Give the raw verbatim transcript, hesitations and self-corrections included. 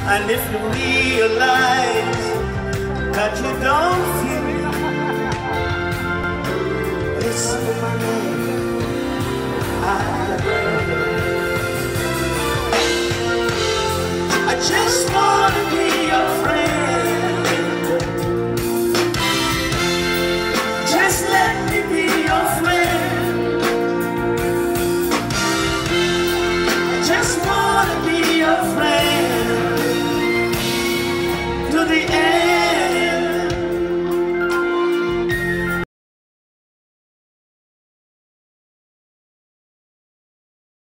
And if you realize that you don't feel me, whisper my name. I